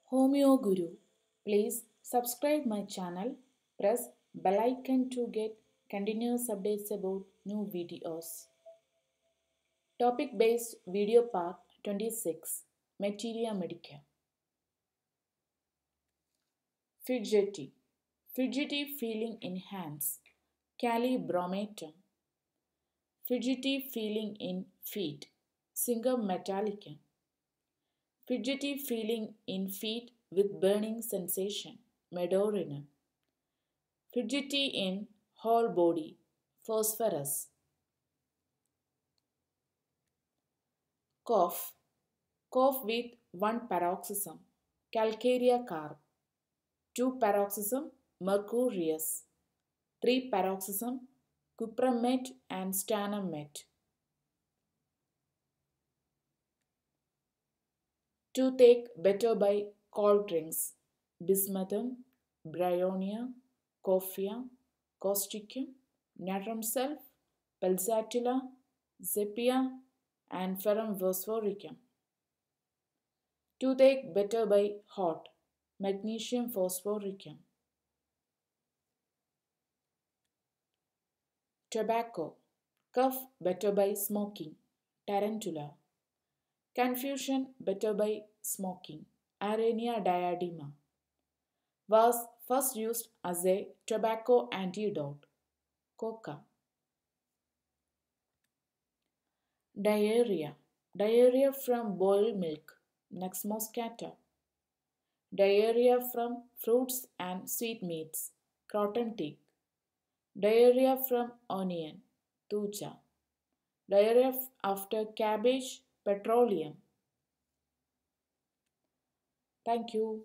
HomeoGuru. Please subscribe my channel. Press bell icon to get continuous updates about new videos. Topic based video part 26 Materia medica. Fidgety. Fidgety feeling in hands. Calibromatum. Fidgety feeling in feet. Singer metallica. Fidgety feeling in feet with burning sensation. Medorina. Fidgety in whole body. Phosphorus. Cough. Cough with 1 paroxysm. Calcarea carb. 2 paroxysm. Mercurius. 3 paroxysm. Cupramet and stanamet. Toothache better by cold drinks. Bismuthum, bryonia, coffea, causticum, natrum self, pulsatilla, zepia, and ferrum phosphoricum. Toothache better by hot. Magnesium phosphoricum. Tobacco. Cough better by smoking. Tarantula. Confusion better by smoking. Arenia diadema. Was first used as a tobacco antidote. Coca. Diarrhea. Diarrhea from boiled milk. Nux moscata. Diarrhea from fruits and sweetmeats. Croton tea. Diarrhea from onion. Tuja. Diarrhea after cabbage. Petroleum. Thank you.